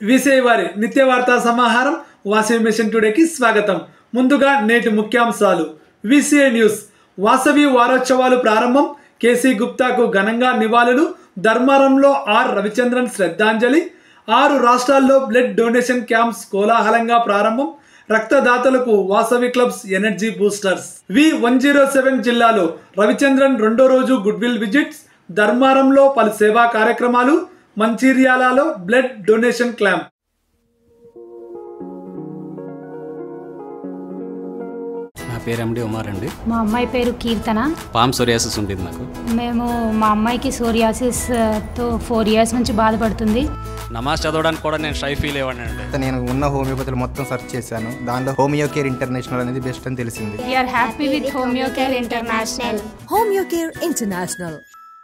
విసేవారి నిత్య వార్తా సమాహారం వాసవి మిషన్ టుడేకి స్వాగతం. ముందుగా నేటి ముఖ్యాంశాలు. VCA news. వాసవి వారోత్సవాలు ప్రారంభం. కేసీ గుప్తాకు ఘనంగా నివాళులు. ధర్మారంలో ఆర్ రవిచంద్రన్ శ్రద్ధాంజలి. 6 రాష్ట్రాల్లో బ్లడ్ డొనేషన్ క్యాంప్స్ కోలాహలంగా ప్రారంభం. రక్తదాతలకు Vasavi clubs energy boosters. V107 జిల్లాలో రవిచంద్రన్ రెండో రోజు గుడ్విల్ విజిట్స్. ధర్మారంలో పలు సేవా కార్యక్రమాలు. మంచిర్యాలలో బ్లడ్ డొనేషన్ క్యాంప్. నా పేరు ఎండి ఉమార్ అండి. మా అమ్మాయి పేరు కీర్తన. పామ్ సోరియాసిస్ ఉంటుంది నాకు. మా అమ్మాయికి సోరియాసిస్ తో 4 years నుంచి బాధపడుతుంది. నమాజ్ చదవడానికి కూడా నేను షై ఫీల్ అయ్యానండి. నేను ఉన్న హోమియోపతిలో మొత్తం సెర్చ్ చేశాను. దానిలో హోమియో కేర్ ఇంటర్నేషనల్ అనేది బెస్ట్ అని తెలిసింది. We are happy with Homeo Care International. Homeo Care International.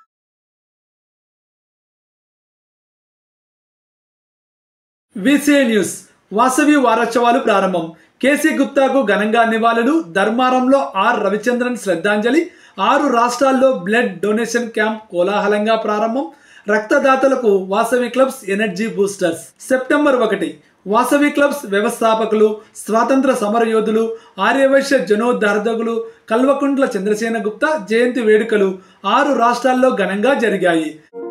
VCA news. Vasavi వారోత్సవాలు ప్రారంభం. కేసీ గుప్తాకు ఘనంగా నివాళులు. ధర్మారంలో ఆర్ రవిచంద్రన్ శ్రద్ధాంజలి. 6 రాష్ట్రాల్లో బ్లడ్ డొనేషన్ క్యాంప్ కోలాహలంగా ప్రారంభం. రక్తదాతలకు Vasavi clubs energy boosters. September 1 Vasavi clubs వ్యవస్థాపకులు, స్వాతంత్ర సమరయోధులు, ఆర్యవైశ్య జనోద్ధారకులు కల్వకుంట్ల చంద్రసేన గుప్తా జయంతి వేడుకలు 6 రాష్ట్రాల్లో ఘనంగా జరిగాయి.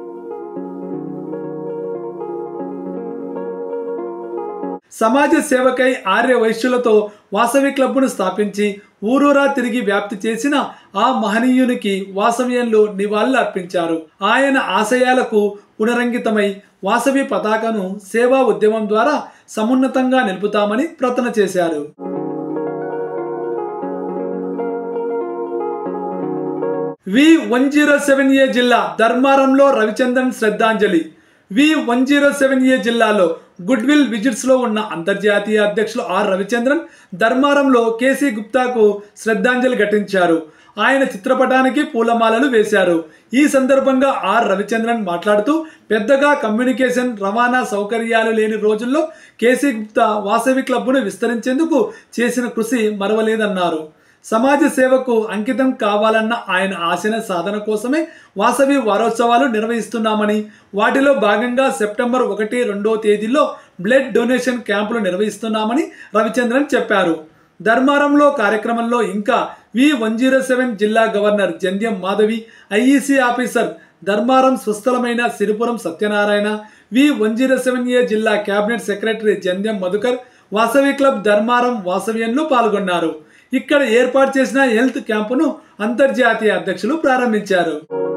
సమాజ సేవకై ఆర్య వైశ్యులతో వాసవి క్లబ్ను స్థాపించి ఊరూరా తిరిగి వ్యాప్తి చేసిన ఆ మహనీయునికి వాసవ్యంలో నివాళులు అర్పించారు. ఆయన ఆశయాలకు పునరంకితమై వాసవి పతాకను సేవా ఉద్యమం ద్వారా సమున్నతంగా నిలుపుతామని ప్రతిజ్ఞ చేశారు. V107A జిల్లా ధర్మారంలో రవిచంద్రన్ శ్రద్ధాంజలి. V107A జిల్లాలో గుడ్విల్ విజిట్స్ లో ఉన్న అంతర్జాతీయ అధ్యక్షులు ఆర్ రవిచంద్రన్ ధర్మారంలో కేసీ గుప్తాకు శ్రద్ధాంజలి ఘటించారు. ఆయన చిత్రపటానికి పూలమాలలు వేశారు. ఈ సందర్భంగా ఆర్ రవిచంద్రన్ మాట్లాడుతూ పెద్దగా కమ్యూనికేషన్ రవాణా సౌకర్యాలు లేని రోజుల్లో కేసీ గుప్తా వాసవి క్లబ్ను విస్తరించేందుకు చేసిన కృషి మరవలేదన్నారు. సమాజ సేవకు అంకితం కావాలన్న ఆయన ఆశయ సాధన కోసమే వాసవి వారోత్సవాలు నిర్వహిస్తున్నామని, వాటిలో భాగంగా సెప్టెంబర్ 1, 2 తేదీల్లో బ్లడ్ డొనేషన్ క్యాంపులు నిర్వహిస్తున్నామని రవిచంద్రన్ చెప్పారు. ధర్మారంలో కార్యక్రమంలో ఇంకా V107 జిల్లా governor Jandhyam Madhavi, IEC officer Dharmaram స్వస్థలమైన సిరిపురం సత్యనారాయణ, V107A జిల్లా cabinet secretary Jandhyam Madhukar, Vasavi club Dharmaram వాసవ్యంలో పాల్గొన్నారు. ఇక్కడ ఏర్పాటు చేసిన హెల్త్ క్యాంపును అంతర్జాతీయ అధ్యక్షులు ప్రారంభించారు.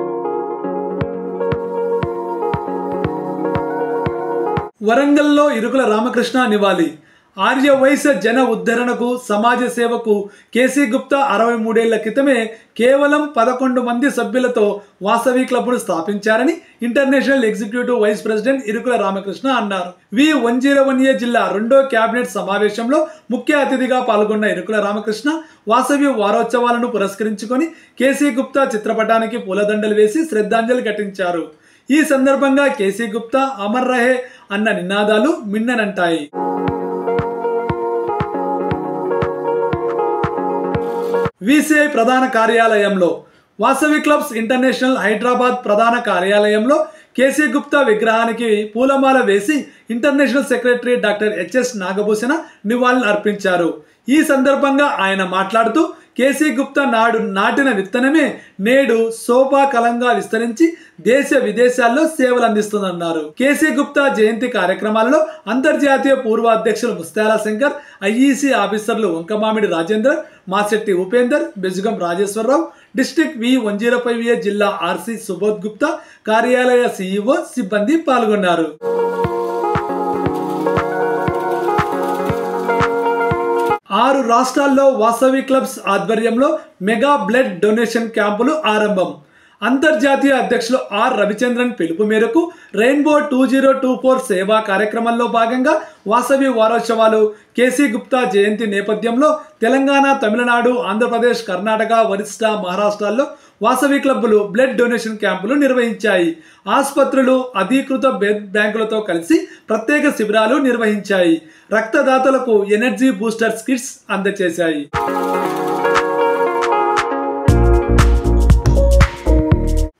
వరంగల్లో ఇరుకుల రామకృష్ణ నివాళి. ఆర్య వైశ్య జన ఉద్ధరణకు, సమాజ సేవకు కేసీ గుప్తా 63 ఏళ్ల క్రితమే కేవలం 11 మంది సభ్యులతో వాసవి క్లబ్ను స్థాపించారని international executive vice president Irukula Ramakrishna అన్నారు. V101A జిల్లా 2వ కేబినెట్ సమావేశంలో ముఖ్య అతిథిగా పాల్గొన్న ఇరుకుల రామకృష్ణ వాసవి వారోత్సవాలను పురస్కరించుకొని కేసీ గుప్తా చిత్రపటానికి పూలదండలు వేసి శ్రద్ధాంజలి ఘటించారు. ఈ సందర్భంగా కేసీ గుప్తా అమర్ రహే అన్న నినాదాలు మిన్ననంటాయి. విసిఐ ప్రధాన కార్యాలయంలో వాసవి క్లబ్స్ ఇంటర్నేషనల్ హైదరాబాద్ ప్రధాన కార్యాలయంలో కేసీ గుప్తా విగ్రహానికి పూలమాల వేసి international secretary doctor HS Nagabhushana నివాళులు అర్పించారు. ఈ సందర్భంగా ఆయన మాట్లాడుతూ కేసీ గుప్తా నాటిన విత్తనమే నేడు శోభాకలంగా విస్తరించి దేశ విదేశాల్లో సేవలు అందిస్తుందన్నారు. కేసీ గుప్తా జయంతి కార్యక్రమాలలో అంతర్జాతీయ పూర్వ అధ్యక్షులు ముస్తాలా శంకర్, IEC ఆఫీసర్లు వంకమామిడి రాజేంద్ర, మాసెట్టి ఉపేందర్, బెజుగం రాజేశ్వరరావు, డిస్ట్రిక్ట్ V105A జిల్లా RC సుబోధ్ గుప్తా, కార్యాలయ CEO సిబ్బంది పాల్గొన్నారు. ఆరు రాష్ట్రాల్లో వాసవి క్లబ్స్ ఆధ్వర్యంలో మెగా బ్లడ్ డొనేషన్ క్యాంపులు ఆరంభం. అంతర్జాతీయ అధ్యక్షులు ఆర్ రవిచంద్రన్ పిలుపు మేరకు రెయిన్బో 2024 సేవా కార్యక్రమంలో భాగంగా వాసవి వారోత్సవాలు కేసీ గుప్తా జయంతి నేపథ్యంలో తెలంగాణ, తమిళనాడు, ఆంధ్రప్రదేశ్, కర్ణాటక, ఒరిస్సా, మహారాష్ట్రాల్లో వాసవి క్లబ్బులు బ్లడ్ డొనేషన్ క్యాంపులు నిర్వహించాయి. ఆసుపత్రులు, అధీకృత బ్లడ్ బ్యాంకులతో కలిసి ప్రత్యేక శిబిరాలు నిర్వహించాయి. రక్తదాతలకు ఎనర్జీ బూస్టర్స్ కిట్స్ అందజేశాయి.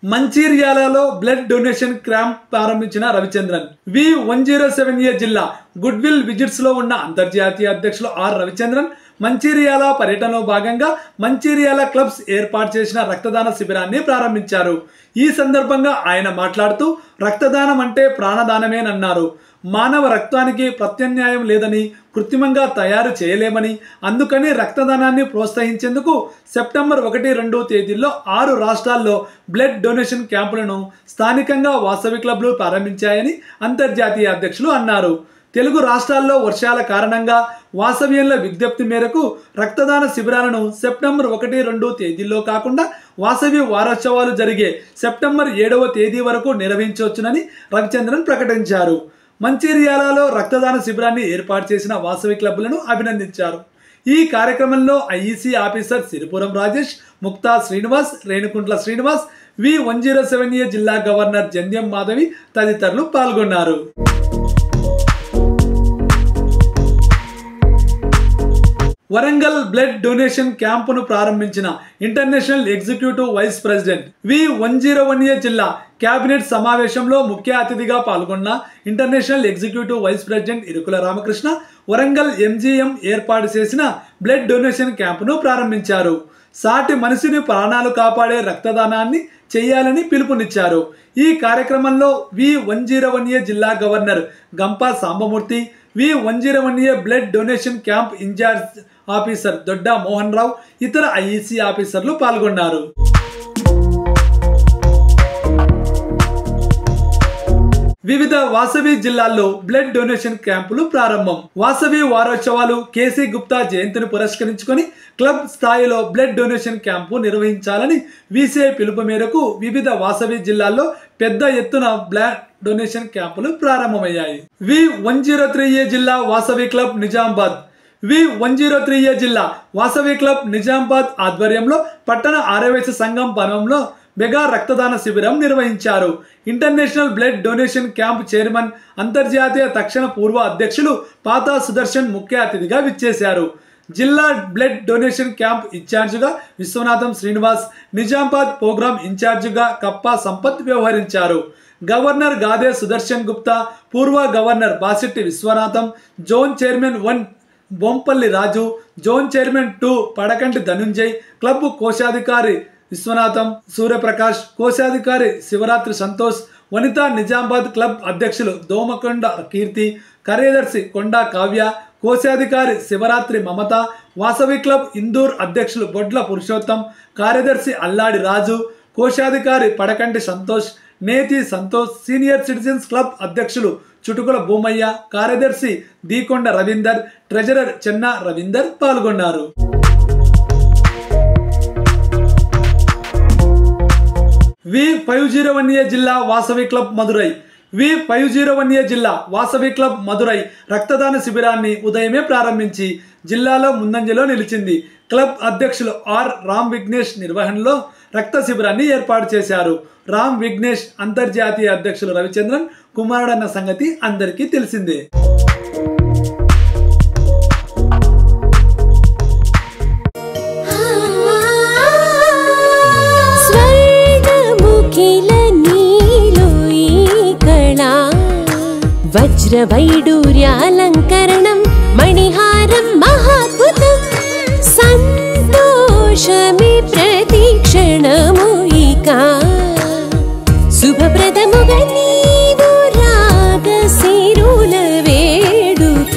మంచిర్యాలలో బ్లడ్ డొనేషన్ క్యాంప్ ప్రారంభించిన రవిచంద్రన్. V107A జిల్లా గుడ్విల్ విజిట్స్ లో ఉన్న అంతర్జాతీయ అధ్యక్షులు ఆర్ రవిచంద్రన్ మంచిర్యాల పర్యటనలో భాగంగా మంచిర్యాల క్లబ్స్ ఏర్పాటు చేసిన రక్తదాన శిబిరాన్ని ప్రారంభించారు. ఈ సందర్భంగా ఆయన మాట్లాడుతూ రక్తదానం అంటే ప్రాణదానమేనన్నారు. మానవ రక్తానికి ప్రత్యామ్నాయం లేదని, కృత్రిమంగా తయారు చేయలేమని, అందుకని రక్తదానాన్ని ప్రోత్సహించేందుకు సెప్టెంబర్ 1-2 తేదీల్లో 6 రాష్ట్రాల్లో బ్లడ్ డొనేషన్ క్యాంపులను స్థానికంగా వాసవి క్లబ్లు ప్రారంభించాయని అంతర్జాతీయ అధ్యక్షులు అన్నారు. తెలుగు రాష్ట్రాల్లో వర్షాల కారణంగా వాసవ్యుల విజ్ఞప్తి మేరకు రక్తదాన శిబిరాలను సెప్టెంబర్ 1-2 తేదీల్లో కాకుండా వాసవి వారోత్సవాలు జరిగే సెప్టెంబర్ 7వ తేదీ వరకు నిర్వహించవచ్చునని రవిచంద్రన్ ప్రకటించారు. మంచిర్యాలలో రక్తదాన శిబిరాన్ని ఏర్పాటు చేసిన వాసవి క్లబ్లను అభినందించారు. ఈ కార్యక్రమంలో IEC officer Siripuram Rajesh, Mukta Srinivas, Renukuntla Srinivas, V107A జిల్లా గవర్నర్ జంధ్యం మాధవి తదితరులు పాల్గొన్నారు. వరంగల్ బ్లడ్ డొనేషన్ క్యాంపును ప్రారంభించిన international executive vice president. V101A జిల్లా కేబినెట్ సమావేశంలో ముఖ్య అతిథిగా పాల్గొన్న international executive vice president Irukula Ramakrishna Warangal MGM ఏర్పాటు చేసిన బ్లడ్ డొనేషన్ క్యాంపును ప్రారంభించారు. సాటి మనిషిని ప్రాణాలు కాపాడే రక్తదానాన్ని చేయాలని పిలుపునిచ్చారు. ఈ కార్యక్రమంలో V101A జిల్లా governor Gampa Sambamurthy, V101A blood donation camp incharge officer Dodda Mohan Rao, ఇతర ఐఈసీ ఆఫీసర్లు పాల్గొన్నారు. వివిధ వాసవి జిల్లాల్లో బ్లడ్ డొనేషన్ క్యాంపులు ప్రారంభం. వాసవి వారోత్సవాలు కేసీ గుప్తా జయంతిని పురస్కరించుకొని క్లబ్ స్థాయిలో బ్లడ్ డొనేషన్ క్యాంపు నిర్వహించాలని వీసీఐ పిలుపు మేరకు వివిధ వాసవి జిల్లాల్లో పెద్ద ఎత్తున బ్లడ్ డొనేషన్ క్యాంపులు ప్రారంభమయ్యాయి. V103A జిల్లా వాసవి క్లబ్ నిజామాబాద్. V103A జిల్లా వాసవి క్లబ్ నిజామాబాద్ ఆధ్వర్యంలో పట్టణ ఆర్యవైశ్య సంఘం భవనంలో మెగా రక్తదాన శిబిరం నిర్వహించారు. International blood donation camp chairman, అంతర్జాతీయ తక్షణ పూర్వ అధ్యక్షులు పాతా సుదర్శన్ ముఖ్య అతిథిగా విచ్చేశారు. జిల్లా బ్లడ్ డొనేషన్ క్యాంప్ ఇన్ఛార్జిగా విశ్వనాథం శ్రీనివాస్, నిజామాబాద్ ప్రోగ్రాం ఇన్ఛార్జిగా కప్పా సంపత్ వ్యవహరించారు. గవర్నర్ గాదే సుదర్శన్ గుప్తా, పూర్వ governor Basitti Vishwanatham, zone chairman 1 Bompalli Raju, zone chairman 2 Padakanti Dhanunjay, club కోశాధికారి విశ్వనాథం సూర్యప్రకాష్, కోశాధికారి శివరాత్రి సంతోష్, వనితా నిజామాబాద్ క్లబ్ అధ్యక్షులు దోమకొండ కీర్తి, కార్యదర్శి కొండా కావ్య, కోశాధికారి శివరాత్రి మమత, వాసవి క్లబ్ ఇందూర్ అధ్యక్షులు బొడ్ల పురుషోత్తం, కార్యదర్శి అల్లాడి రాజు, కోశాధికారి పడకంటి సంతోష్, నేతి సంతోష్, సీనియర్ సిటిజన్స్ క్లబ్ అధ్యక్షులు చుటుకుల భూమయ్య, కార్యదర్శి దీకొండ రవీందర్, ట్రెజరర్ చెన్నా రవీందర్ పాల్గొన్నారు. V501A జిల్లా వాసవి క్లబ్ మదురై. V501A జిల్లా వాసవి క్లబ్ మదురై రక్తదాన శిబిరాన్ని ఉదయమే ప్రారంభించి జిల్లాలో ముందంజలో నిలిచింది. క్లబ్ అధ్యక్షులు ఆర్ రామ్ విఘ్నేష్ నిర్వహణలో రక్త శిబిరాన్ని ఏర్పాటు చేశారు. రామ్ విఘ్నేష్ అంతర్జాతీయ అధ్యక్షులు రవిచంద్రన్ కుమారుడన్న సంగతి అందరికీ తెలిసిందే. వజ్రవైడూర్యాలంకరణం మణిహారం మహాద్భుతం సంతోషమే ప్రతిక్షణము ఇక శుభప్రదముగా నీవు రాగశిరుల వేడుక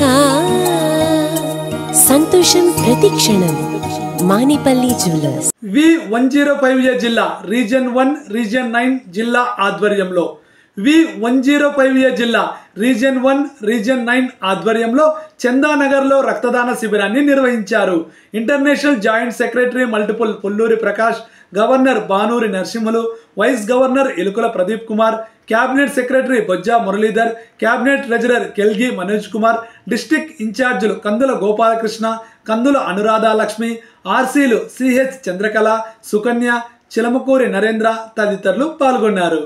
సంతోషం ప్రతిక్షణం. మానిపల్లి జ్యువెలర్స్. V105A జిల్లా రీజియన్ 1 రీజియన్ 9 జిల్లా ఆధ్వర్యంలో V105A జిల్లా రీజియన్ 1 రీజియన్ 9 ఆధ్వర్యంలో చందానగర్లో రక్తదాన శిబిరాన్ని నిర్వహించారు. International joint secretary multiple Pulluri Prakash, governor Banuri Narasimhulu, vice governor Ilukula Pradeep Kumar, cabinet secretary Bojja Muralidhar, cabinet treasurer Kelgi Manoj Kumar, district ఇన్ఛార్జీలు కందుల గోపాలకృష్ణ, కందుల అనురాధ లక్ష్మి, ఆర్సీలు సిహెచ్ చంద్రకళ, సుకన్య, చిలమకూరి నరేంద్ర తదితరులు పాల్గొన్నారు.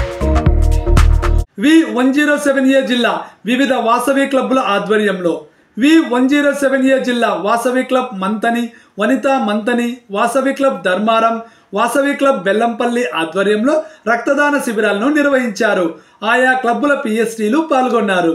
V107A జిల్లా వివిధ వాసవి క్లబ్ల ఆధ్వర్యంలో V107A జిల్లా Vasavi club Manthani, Vanitha Manthani, Vasavi club Dharmaram, Vasavi club Bellampalli ఆధ్వర్యంలో రక్తదాన శిబిరాలను నిర్వహించారు. ఆయా క్లబ్బుల పిఎస్టీలు పాల్గొన్నారు.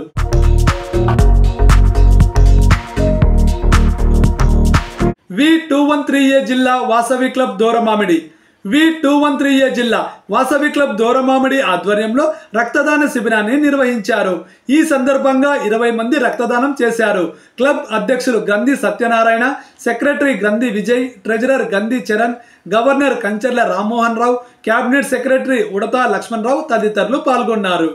V213A జిల్లా వాసవి క్లబ్ దూరమామిడి. V213A జిల్లా వాసవి క్లబ్ దూరమామిడి ఆధ్వర్యంలో రక్తదాన శిబిరాన్ని నిర్వహించారు. ఈ సందర్భంగా 20 మంది రక్తదానం చేశారు. క్లబ్ అధ్యక్షులు Gandhi Satyanarayana, secretary Gandhi Vijay, treasurer Gandhi Charan, governor Kancharla Rammohan Rao, cabinet secretary Udatha Laxman రావు తదితరులు పాల్గొన్నారు.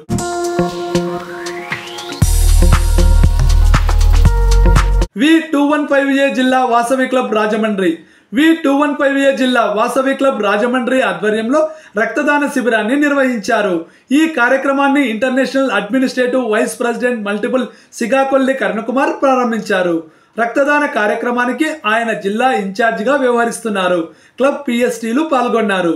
V215A జిల్లా వాసవి క్లబ్ రాజమండ్రి. V215A జిల్లా వాసవి క్లబ్ రాజమండ్రి ఆధ్వర్యంలో రక్తదాన శిబిరాన్ని నిర్వహించారు. ఈ కార్యక్రమాన్ని international administrative vice president multiple Sigakolli Karunakumar ప్రారంభించారు. రక్తదాన కార్యక్రమానికి ఆయన జిల్లా ఇన్ఛార్జిగా వ్యవహరిస్తున్నారు. క్లబ్ పిఎస్టీలు పాల్గొన్నారు.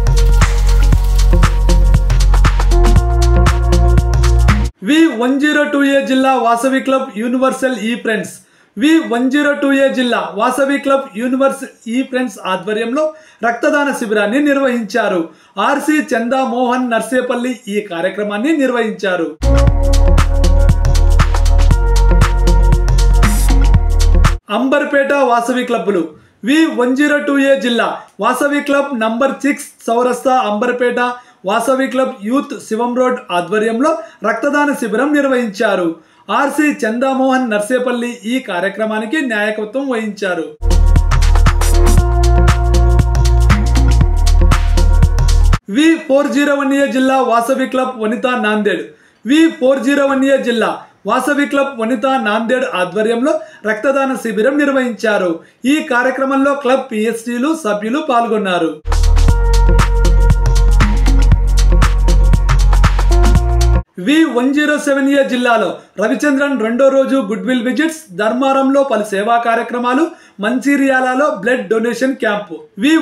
V102A జిల్లా వాసవి క్లబ్ యూనివర్సల్ ఈ ఫ్రెండ్స్. V102A జిల్లా వాసవి క్లబ్ యూనివర్సల్ ఈ ఫ్రెండ్స్ ఆధ్వర్యంలో రక్తదాన శిబిరాన్ని నిర్వహించారు. ఆర్సి చందా మోహన్ నర్సేపల్లి ఈ కార్యక్రమాన్ని నిర్వహించారు. అంబర్పేట వాసవి క్లబ్బులు. V102A జిల్లా వాసవి క్లబ్ నంబర్ 6 చౌరస్తా Amberpet Vasavi club youth Shivam road ఆధ్వర్యంలో రక్తదాన శిబిరం నిర్వహించారు. ఆర్సి చందామోహన్ నర్సేపల్లి ఈ కార్యక్రమానికి నాయకత్వం వహించారు. V401A జిల్లా వాసవి క్లబ్ వనితా నాందేడ్. V401A జిల్లా వాసవి క్లబ్ వనితా నాందేడ్ ఆధ్వర్యంలో రక్తదాన శిబిరం నిర్వహించారు. ఈ కార్యక్రమంలో క్లబ్ పిఎస్టీలు సభ్యులు పాల్గొన్నారు. V107A జిల్లాలో రవిచంద్రన్ రెండో రోజు గుడ్ విల్ విజిట్స్, ధర్మారంలో పలు సేవా కార్యక్రమాలు, మంచిర్యాలలో బ్లడ్ డొనేషన్ క్యాంపు.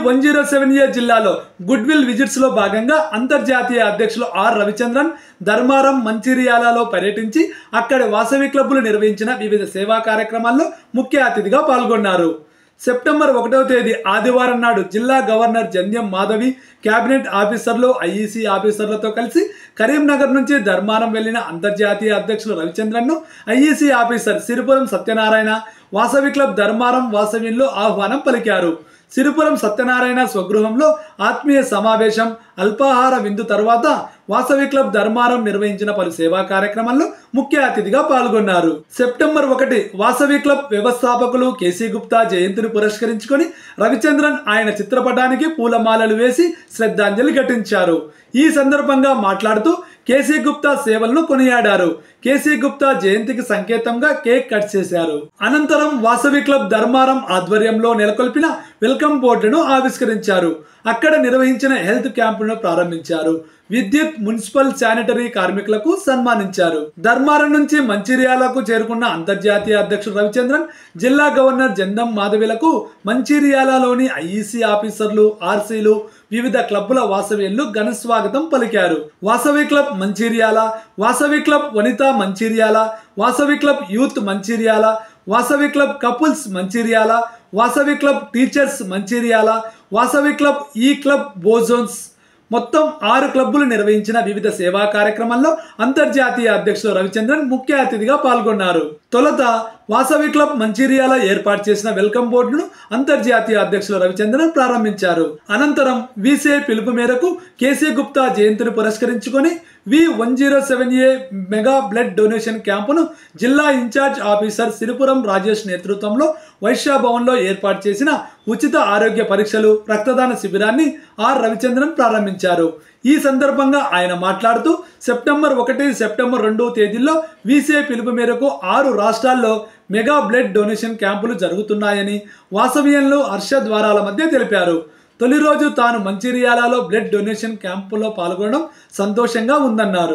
V107A జిల్లాలో గుడ్ విల్ విజిట్స్ లో భాగంగా అంతర్జాతీయ అధ్యక్షులు ఆర్ రవిచంద్రన్ ధర్మారం, మంచిర్యాలలో పర్యటించి అక్కడి వాసవి క్లబ్బులు నిర్వహించిన వివిధ సేవా కార్యక్రమాల్లో ముఖ్య అతిథిగా పాల్గొన్నారు. సెప్టెంబర్ 1వ తేదీ ఆదివారం నాడు జిల్లా గవర్నర్ జంధ్యం మాధవి, క్యాబినెట్ ఆఫీసర్లు, ఐఈసీ ఆఫీసర్లతో కలిసి కరీంనగర్ నుంచి ధర్మారం వెళ్లిన అంతర్జాతీయ అధ్యక్షులు రవిచంద్రన్ను IEC officer Siripuram Satyanarayana Vasavi club Dharmaram వాసవ్యంలో ఆహ్వానం పలికారు. సిరిపురం సత్యనారాయణ స్వగృహంలో ఆత్మీయ సమావేశం, అల్పాహార విందు తర్వాత వాసవి క్లబ్ ధర్మారం నిర్వహించిన పలు సేవా కార్యక్రమాల్లో ముఖ్య అతిథిగా పాల్గొన్నారు. సెప్టెంబర్ 1 వాసవి క్లబ్ వ్యవస్థాపకులు కేసీ గుప్తా జయంతిని పురస్కరించుకొని రవిచంద్రన్ ఆయన చిత్రపటానికి పూలమాలలు వేసి శ్రద్ధాంజలి ఘటించారు. ఈ సందర్భంగా మాట్లాడుతూ కేసీ గుప్తా సేవలను కొనియాడారు. కేసీ గుప్తా జయంతికి సంకేతంగా కేక్ కట్ చేశారు. అనంతరం వాసవి క్లబ్ ధర్మారం ఆధ్వర్యంలో నెలకొల్పిన వెల్కమ్ బోర్డును ఆవిష్కరించారు. అక్కడ నిర్వహించిన హెల్త్ క్యాంపును ప్రారంభించారు. విద్యుత్, మున్సిపల్, శానిటరీ కార్మికులకు సన్మానించారు. ధర్మారం నుంచి మంచిర్యాలకు చేరుకున్న అంతర్జాతీయ అధ్యక్షుడు రవిచంద్రన్ జిల్లా గవర్నర్ జంధం మాధవిలకు మంచిర్యాలలోని ఐఈసీ ఆఫీసర్లు, ఆర్సీలు, వివిధ క్లబ్బుల వాసవ్యులు ఘన స్వాగతం పలికారు. Vasavi club Mancherial, Vasavi club Vanitha Mancherial, Vasavi club youth Mancherial, Vasavi club couples Mancherial, Vasavi club teachers Mancherial, Vasavi club ఈ క్లబ్ బోజోన్స్ మొత్తం 6 క్లబ్బులు నిర్వహించిన వివిధ సేవా కార్యక్రమాల్లో అంతర్జాతీయ అధ్యక్షులు రవిచంద్రన్ ముఖ్య అతిథిగా పాల్గొన్నారు. తొలుత వాసవి క్లబ్ మంచిర్యాల ఏర్పాటు చేసిన వెల్కమ్ బోర్డును అంతర్జాతీయ అధ్యక్షులు రవిచంద్రన్ ప్రారంభించారు. అనంతరం వీసీఐ పిలుపు మేరకు కేసీ గుప్తా జయంతిని పురస్కరించుకొని V107A మెగా బ్లడ్ డొనేషన్ క్యాంపును జిల్లా ఇన్ఛార్జ్ ఆఫీసర్ సిరిపురం రాజేష్ నేతృత్వంలో వైశ్య భవన్లో ఏర్పాటు చేసిన ఉచిత ఆరోగ్య పరీక్షలు, రక్తదాన శిబిరాన్ని ఆర్ రవిచంద్రన్ ప్రారంభించారు. ఈ సందర్భంగా ఆయన మాట్లాడుతూ సెప్టెంబర్ 1, సెప్టెంబర్ 2 తేదీల్లో వీసీఐ పిలుపు మేరకు 6 రాష్ట్రాల్లో మెగా బ్లడ్ డొనేషన్ క్యాంపులు జరుగుతున్నాయని వాసవ్యంలో హర్షద్వారాల మధ్య తెలిపారు. తొలి రోజు తాను మంచిర్యాలలో బ్లడ్ డొనేషన్ క్యాంపులో పాల్గొనడం సంతోషంగా ఉందన్నారు.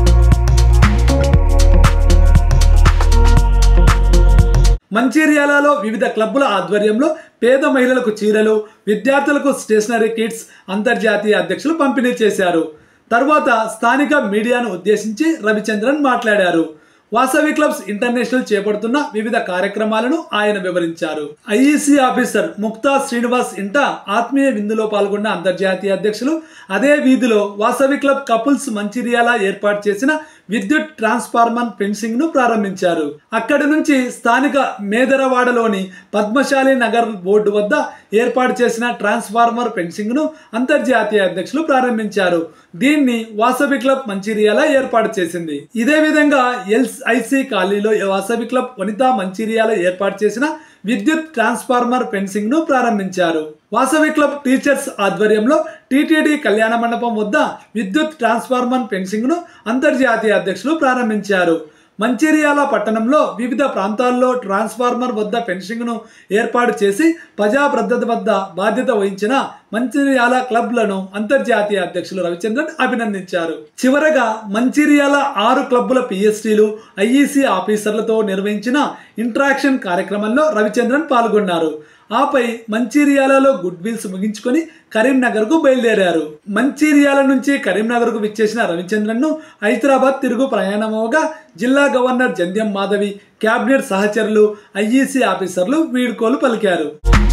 మంచిర్యాలలో వివిధ క్లబ్బుల ఆధ్వర్యంలో పేద మహిళలకు చీరలు, విద్యార్థులకు స్టేషనరీ కిట్స్ అంతర్జాతీయ అధ్యక్షులు పంపిణీ చేశారు. తర్వాత స్థానిక మీడియాను ఉద్దేశించి రవిచంద్రన్ మాట్లాడారు. వాసవి క్లబ్స్ ఇంటర్నేషనల్ చేపడుతున్న వివిధ కార్యక్రమాలను ఆయన వివరించారు. ఐఈసీ ఆఫీసర్ ముక్తా శ్రీనివాస్ ఇంట ఆత్మీయ విందులో పాల్గొన్న అంతర్జాతీయ అధ్యక్షులు అదే వీధిలో వాసవి క్లబ్ కపుల్స్ మంచిర్యాల ఏర్పాటు చేసిన విద్యుత్ ట్రాన్స్ఫార్మర్ ఫెన్సింగ్ ను ప్రారంభించారు. అక్కడి నుంచి స్థానిక మేదరవాడలోని పద్మశాలి నగర్ బోర్డు వద్ద ఏర్పాటు చేసిన ట్రాన్స్ఫార్మర్ ఫెన్సింగ్ ను అంతర్జాతీయ అధ్యక్షులు ప్రారంభించారు. దీన్ని వాసవి క్లబ్ మంచిర్యాల ఏర్పాటు చేసింది. ఇదే విధంగా ఎల్ఐసి కాలనీలో వాసవి క్లబ్ వనితా మంచిర్యాల ఏర్పాటు చేసిన విద్యుత్ ట్రాన్స్ఫార్మర్ ఫెన్సింగ్ ను ప్రారంభించారు. వాసవి క్లబ్ టీచర్స్ ఆధ్వర్యంలో టీటీడీ కళ్యాణ మండపం వద్ద విద్యుత్ ట్రాన్స్ఫార్మర్ ఫెన్సింగ్ ను అంతర్జాతీయ అధ్యక్షులు ప్రారంభించారు. మంచిర్యాల పట్టణంలో వివిధ ప్రాంతాల్లో ట్రాన్స్ఫార్మర్ వద్ద ఫెన్సింగ్ ను ఏర్పాటు చేసి ప్రజా భద్రత వద్ద బాధ్యత వహించిన మంచిర్యాల క్లబ్లను అంతర్జాతీయ అధ్యక్షులు రవిచంద్రన్ అభినందించారు. చివరగా మంచిర్యాల 6 క్లబ్బుల పిఎస్టీలు ఐఈసీ ఆఫీసర్లతో నిర్వహించిన ఇంటరాక్షన్ కార్యక్రమంలో రవిచంద్రన్ పాల్గొన్నారు. ఆపై మంచిర్యాలలో గుడ్ విల్స్ ముగించుకొని కరీంనగర్ కు బయలుదేరారు. మంచిర్యాల నుంచి కరీంనగర్ కు విచ్చేసిన రవిచంద్రన్ ను హైదరాబాద్ తిరుగు ప్రయాణమవగా జిల్లా గవర్నర్ జంధ్యం మాధవి, కేబినెట్ సహచరులు, ఐఈసీ ఆఫీసర్లు వీడ్కోలు పలికారు.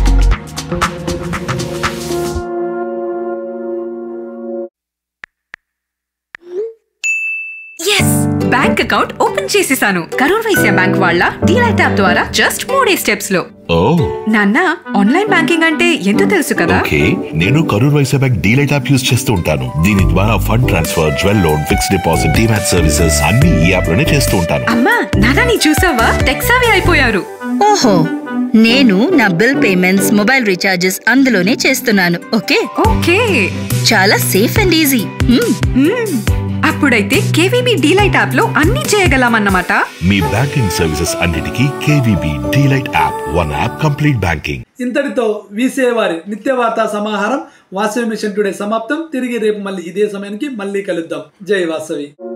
బ్యాంక్ అకౌంట్ ఓపెన్ చేసేసాను. కరూర్ వైశ్య బ్యాంక్ వాళ్ళ డీలైట్ యాప్ ద్వారా జస్ట్ 3 స్టెప్స్ లో. నాన్న, ఆన్లైన్ బ్యాంకింగ్ అంటే ఎంతో తెలుసు కదా. నేను Karur Vysya bank delight app use చేస్తూ ఉంటాను. దీని ద్వారా fund transfer, jewel loan, fixed deposit, demat services అన్ని ఈ యాప్ లోనే చేస్తూ ఉంటాను. అమ్మా, నాన్న నీ చూసావా, టెక్ సావి అయిపోయారు. ఓహో, నేను నా బిల్ పేమెంట్స్, మొబైల్ రీఛార్జెస్ అందులోనే చేస్తున్నాను. ఓకే చాలా సేఫ్ అండ్ ఈజీ. అప్పుడైతే కేవీబీ డీలైట్ యాప్ లో అన్ని చేయగలమన్నమాట. మీ బ్యాంకింగ్ సర్వీసెస్ అన్నిటికీ KVB delight app, one app complete banking. ఇంతటితో వీసే వారి నిత్య వార్తా సమాహారం వాసవి మిషన్ టుడే సమాప్తం. తిరిగి రేపు మళ్ళీ ఇదే సమయానికి మళ్ళీ కలుద్దాం. జై వాసవి.